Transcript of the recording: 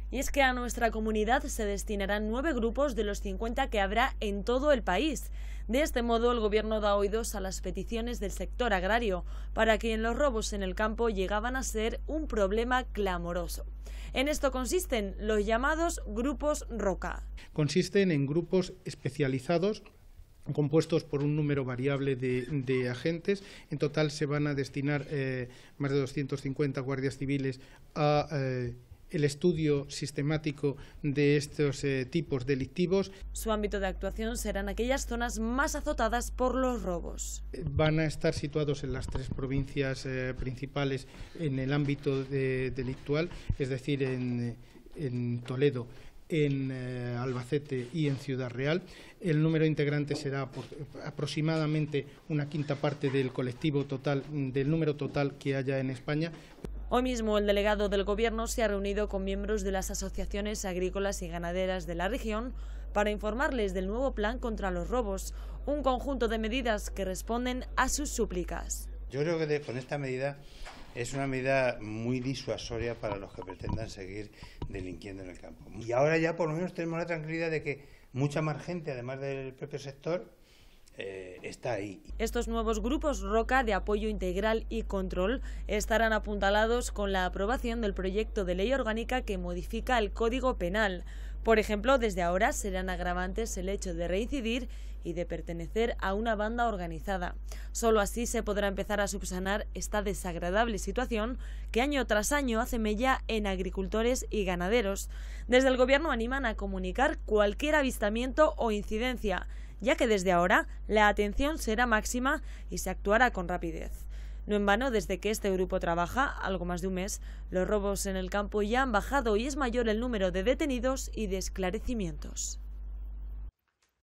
Y es que a nuestra comunidad se destinarán 9 grupos de los 50 que habrá en todo el país. De este modo, el Gobierno da oídos a las peticiones del sector agrario, para quien los robos en el campo llegaban a ser un problema clamoroso. En esto consisten los llamados grupos Roca. Consisten en grupos especializados compuestos por un número variable de agentes. En total se van a destinar más de 250 guardias civiles a el estudio sistemático de estos tipos delictivos. Su ámbito de actuación serán aquellas zonas más azotadas por los robos. Van a estar situados en las 3 provincias principales en el ámbito delictual, es decir, en Toledo, en Albacete y en Ciudad Real. El número de integrantes será aproximadamente una quinta parte del colectivo total, del número total que haya en España. Hoy mismo el delegado del Gobierno se ha reunido con miembros de las asociaciones agrícolas y ganaderas de la región para informarles del nuevo plan contra los robos, un conjunto de medidas que responden a sus súplicas. Yo creo que con esta medida es una medida muy disuasoria para los que pretendan seguir delinquiendo en el campo. Y ahora ya por lo menos tenemos la tranquilidad de que mucha más gente, además del propio sector, está ahí. Estos nuevos grupos Roca de apoyo integral y control estarán apuntalados con la aprobación del proyecto de ley orgánica que modifica el Código Penal. Por ejemplo, desde ahora serán agravantes el hecho de reincidir y de pertenecer a una banda organizada. Solo así se podrá empezar a subsanar esta desagradable situación que año tras año hace mella en agricultores y ganaderos. Desde el Gobierno animan a comunicar cualquier avistamiento o incidencia, ya que desde ahora la atención será máxima y se actuará con rapidez. No en vano, desde que este grupo trabaja, algo más de un mes, los robos en el campo ya han bajado y es mayor el número de detenidos y de esclarecimientos.